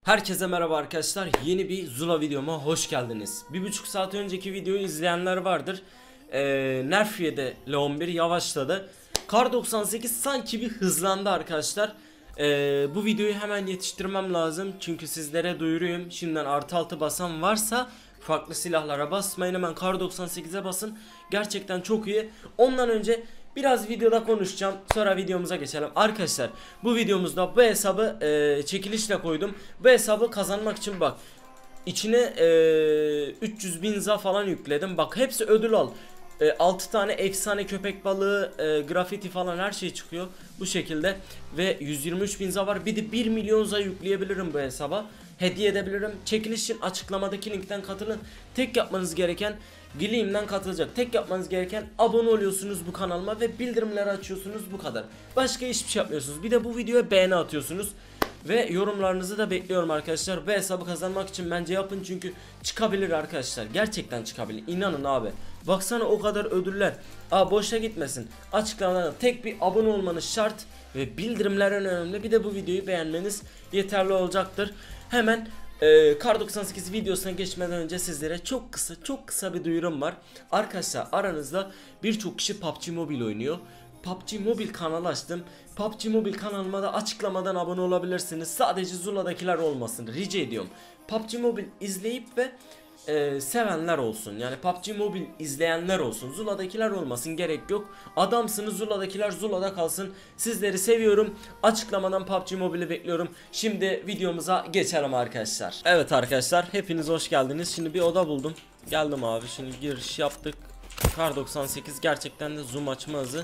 Herkese merhaba arkadaşlar, yeni bir Zula videoma hoş geldiniz. 1,5 saat önceki videoyu izleyenler vardır. Nerfiye'de L11 yavaşladı. Kar 98 sanki bir hızlandı arkadaşlar. Bu videoyu hemen yetiştirmem lazım çünkü sizlere duyuruyum. Şimdiden +6 basan varsa farklı silahlara basmayın, hemen Kar 98'e basın. Gerçekten çok iyi. Ondan önce biraz videoda konuşacağım, sonra videomuza geçelim. Arkadaşlar bu videomuzda bu hesabı çekilişle koydum. Bu hesabı kazanmak için bak içine 300.000 za falan yükledim. Bak hepsi ödül al. 6 tane efsane köpek balığı, grafiti falan her şey çıkıyor bu şekilde. Ve 123.000 za var. Bir de 1 milyon za yükleyebilirim bu hesaba. Hediye edebilirim. Çekiliş için açıklamadaki linkten katılın. Tek yapmanız gereken Gleam'den katılacak. Tek yapmanız gereken abone oluyorsunuz bu kanalıma ve bildirimleri açıyorsunuz, bu kadar. Başka hiçbir şey yapmıyorsunuz. Bir de bu videoya beğeni atıyorsunuz. Ve yorumlarınızı da bekliyorum arkadaşlar. Bu hesabı kazanmak için bence yapın çünkü çıkabilir arkadaşlar. Gerçekten çıkabilir. İnanın abi. Baksana o kadar ödüller. Boşa gitmesin. Açıklamada tek bir abone olmanız şart ve bildirimler en önemli. Bir de bu videoyu beğenmeniz yeterli olacaktır. Hemen Kar 98 videosuna geçmeden önce sizlere çok kısa bir duyurum var. Arkadaşlar aranızda birçok kişi PUBG Mobile oynuyor. PUBG Mobile kanalı açtım. PUBG Mobile kanalıma da açıklamadan abone olabilirsiniz. Sadece Zula'dakiler olmasın rica ediyorum. PUBG Mobile izleyip ve sevenler olsun. Yani PUBG Mobile izleyenler olsun. Zula'dakiler olmasın, gerek yok. Adamsınız, Zula'dakiler Zula'da kalsın. Sizleri seviyorum. Açıklamadan PUBG Mobile'i bekliyorum. Şimdi videomuza geçelim arkadaşlar. Evet arkadaşlar, hepiniz hoş geldiniz. Şimdi bir oda buldum. Geldim abi. Şimdi giriş yaptık. Kar 98 gerçekten de zoom açma hızı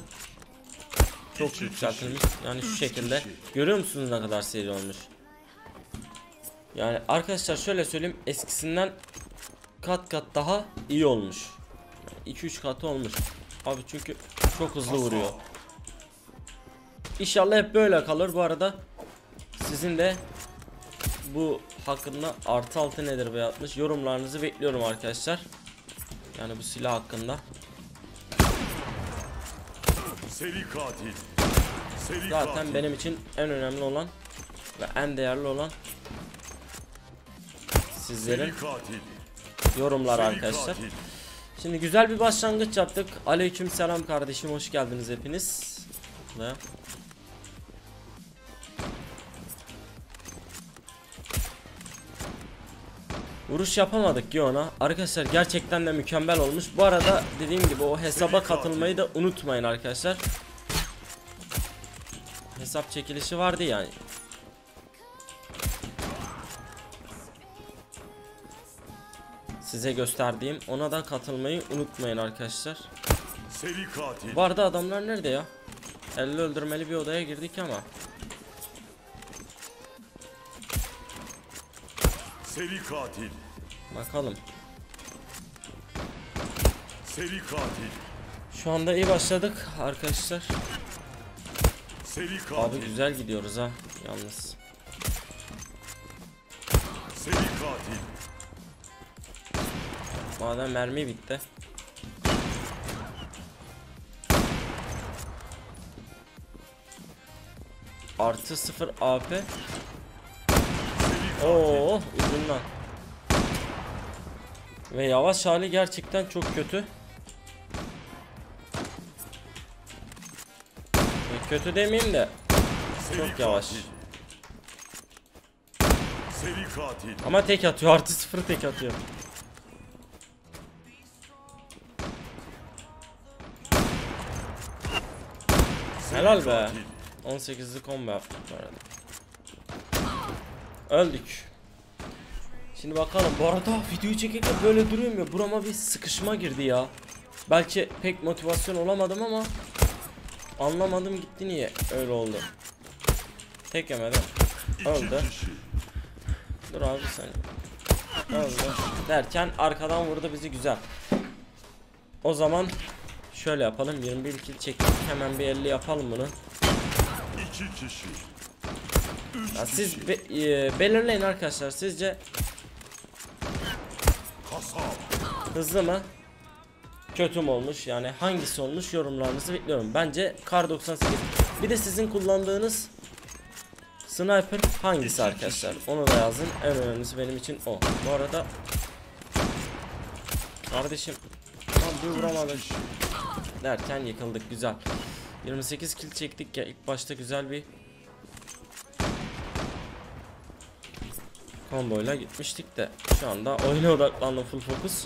çok yükseltilmiş. Yani şu şekilde. Görüyor musunuz ne kadar seri olmuş? Yani arkadaşlar şöyle söyleyeyim, eskisinden kat daha iyi olmuş. 2-3 katı olmuş. Abi çünkü çok hızlı vuruyor. İnşallah hep böyle kalır. Bu arada sizin de bu hakkında +6 nedir be atmış yorumlarınızı bekliyorum arkadaşlar. Yani bu silah hakkında. Seri katil. Zaten benim için en önemli olan ve en değerli olan sizlerin yorumları arkadaşlar. Şimdi güzel bir başlangıç yaptık. Aleykümselam kardeşim, hoş geldiniz hepiniz. Buraya. Vuruş yapamadık ki ona. Arkadaşlar gerçekten de mükemmel olmuş. Bu arada dediğim gibi o hesaba katılmayı da unutmayın arkadaşlar. Hesap çekilişi vardı yani. Size gösterdiğim, ona da katılmayı unutmayın arkadaşlar. Seri katil. Bu arada adamlar nerede ya? 50 öldürmeli bir odaya girdik ama. Seri katil. Bakalım. Seri katil. Şu anda iyi başladık arkadaşlar. Seri katil. Abi güzel gidiyoruz ha yalnız. Seri katil. Madem mermi bitti. +0 AP. Oo ucundan. Ve yavaş hali gerçekten çok kötü. Kötü demeyeyim de çok yavaş. Seri katil. Ama tek atıyor, +0 tek atıyor. Helal be. 18'li combo yaptık bu arada. Öldük. Şimdi bakalım. Bu arada videoyu çekerken böyle duruyorum ya. Burama bir sıkışma girdi ya. Belki pek motivasyon olamadım ama anlamadım gitti niye öyle oldu. Tek yemeden öldü. Dur abi sen. Öldü. Derken arkadan vurdu bizi, güzel. O zaman şöyle yapalım. 21 kill çektik. Hemen bir 50 yapalım bunu. 2 kişi. Ya siz belirleyin arkadaşlar, sizce hızlı mı kötü mü olmuş, yani hangisi olmuş, yorumlarınızı bekliyorum. Bence Kar 98. Bir de sizin kullandığınız Sniper hangisi arkadaşlar? Onu da yazın. En önemlisi benim için o. Bu arada kardeşim tam bir vuramadık derken yıkıldık. Güzel. 28 kill çektik ya, ilk başta güzel bir komboyla gitmiştik de şu anda oyuna odaklandım, full fokus.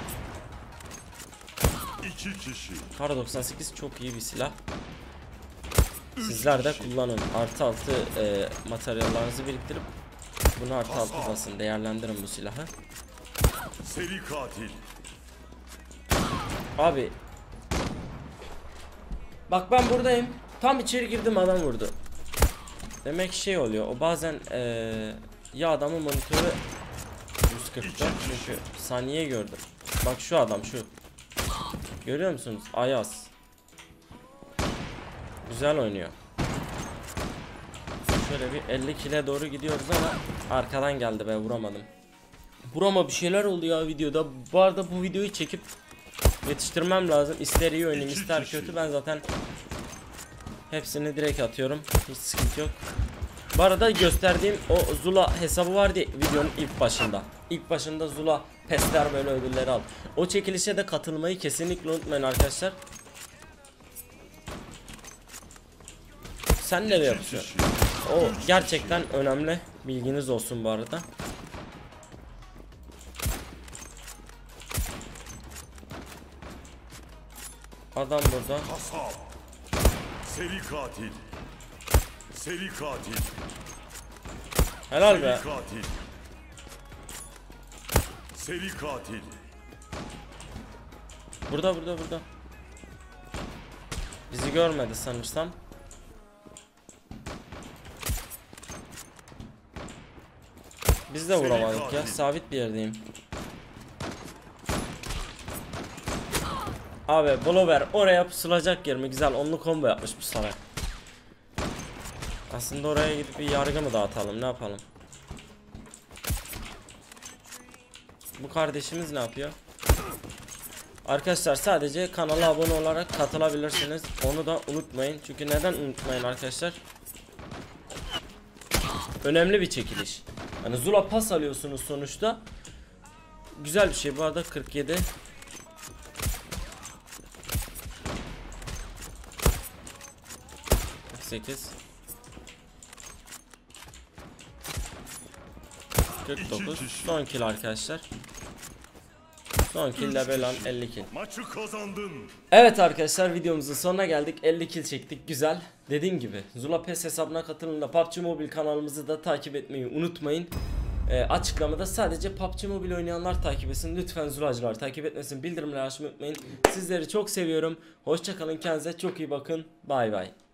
2 kişi. Kar 98 çok iyi bir silah. Sizler de kullanın. Artı 6 materyallerinizi biriktirip bunu artı 6 basın. Değerlendirin bu silahı. Seri katil. Abi bak ben buradayım. Tam içeri girdim, adam vurdu. Demek şey oluyor. O bazen ya adamın monitörü 140'ta, çünkü saniye gördüm. Bak şu adam şu. Görüyor musunuz? Ayaz. Güzel oynuyor. Şöyle bir 50 kile doğru gidiyoruz ama arkadan geldi be, vuramadım. Burama bir şeyler oldu ya videoda. Bu arada bu videoyu çekip yetiştirmem lazım. İster iyi oynayayım ister kötü, ben zaten hepsini direkt atıyorum. Hiç sıkıntı yok. Bu arada gösterdiğim o Zula hesabı vardı videonun ilk başında. İlk başında Zula pesler böyle ödülleri al. O çekilişe de katılmayı kesinlikle unutmayın arkadaşlar. Sen de yapıyorsun. O gerçekten önemli. Bilginiz olsun bu arada. Adam burada. Kasap. Seri katil. Seri katil. Helal Seri be. katil. Seri katil. Burada. Bizi görmedi sanırsam. Biz de vuramadık ya. Sabit bir yerdeyim. Abi Blover oraya pusulacak yerimi güzel onlu combo yapmış bu salak. Aslında oraya gidip bir yargı mı dağıtalım, ne yapalım? Bu kardeşimiz ne yapıyor? Arkadaşlar sadece kanala abone olarak katılabilirsiniz. Onu da unutmayın. Çünkü neden unutmayın arkadaşlar? Önemli bir çekiliş. Hani Zula pas alıyorsunuz sonuçta. Güzel bir şey. Bu arada 47. ...48... 49... Son kill arkadaşlar. Son kill Lebelan 50 kill. Maçı kazandın. Evet arkadaşlar, videomuzun sonuna geldik. 50 kill çektik, güzel. Dediğim gibi Zula PES hesabına katılın da PUBG Mobile kanalımızı da takip etmeyi unutmayın. Açıklamada sadece PUBG Mobile oynayanlar takip etsin. Lütfen Zulacılar takip etmesin. Bildirimleri açmayı unutmayın. Sizleri çok seviyorum. Hoşça kalın, kendinize çok iyi bakın. Bay bay.